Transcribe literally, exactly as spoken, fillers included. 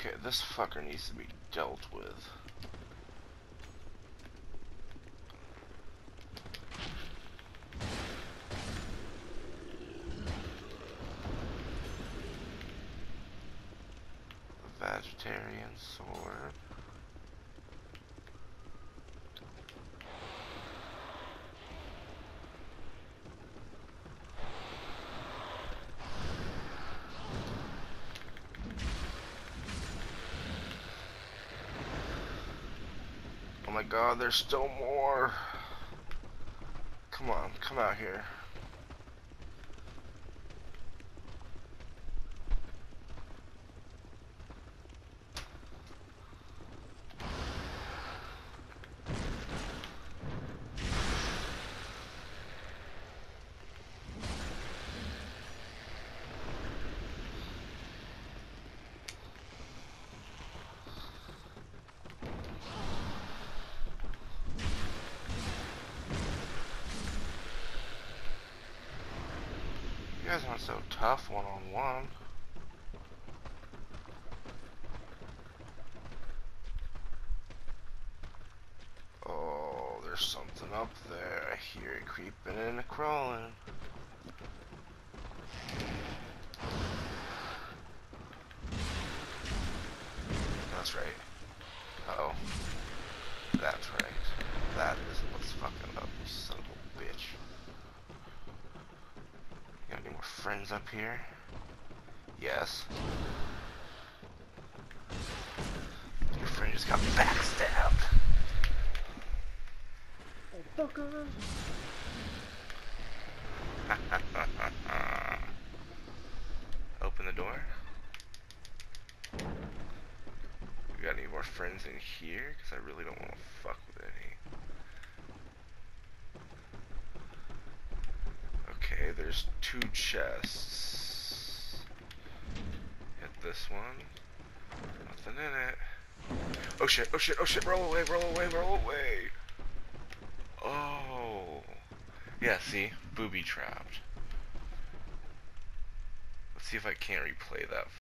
Okay, this fucker needs to be dealt with. Vegetarian sword. Oh my god, there's still more. Come on, come out here. You guys aren't so tough one-on-one. Oh, there's something up there. I hear it creeping and crawling. That's right. Uh-oh. That's right. That is what's fucking up, you son of a bitch. You got any more friends up here? Yes. Your friend just got backstabbed. Oh, fucker! Open the door. We got any more friends in here? Because I really don't want to fuck with any. Okay, there's two chests. Hit this one. Nothing in it. Oh shit, oh shit, oh shit, roll away, roll away, roll away! Oh. Yeah, see? Booby trapped. Let's see if I can't replay that